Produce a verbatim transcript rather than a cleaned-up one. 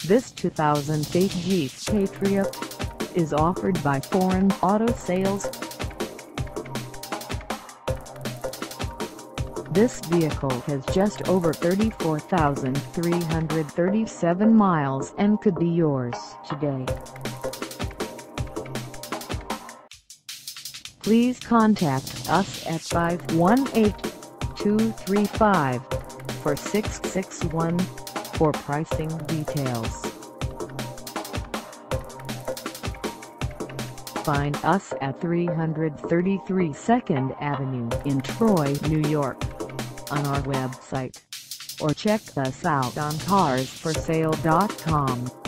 This two thousand eight Jeep Patriot is offered by Foreign Auto Sales. This vehicle has just over thirty-four thousand three hundred thirty-seven miles and could be yours today. Please contact us at five one eight, two three five, four six six one for pricing details. Find us at three thirty-three second Avenue in Troy, New York, on our website, or check us out on cars for sale dot com.